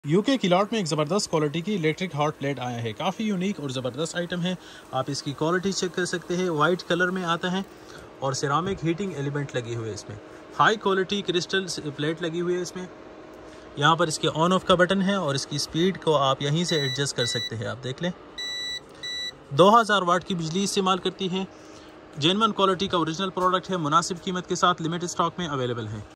UK किलॉट में एक ज़बरदस्त क्वालिटी की इलेक्ट्रिक हॉट प्लेट आया है। काफ़ी यूनिक और ज़बरदस्त आइटम है। आप इसकी क्वालिटी चेक कर सकते हैं। वाइट कलर में आता है और सिरामिक हीटिंग एलिमेंट लगी हुई है इसमें। हाई क्वालिटी क्रिस्टल प्लेट लगी हुई है इसमें। यहाँ पर इसके ऑन ऑफ का बटन है और इसकी स्पीड को आप यहीं से एडजस्ट कर सकते हैं। आप देख लें, 2000 वाट की बिजली इस्तेमाल करती है। जेन्युइन क्वालिटी का ओरिजिनल प्रोडक्ट है। मुनासिब कीमत के साथ लिमिटेड स्टॉक में अवेलेबल है।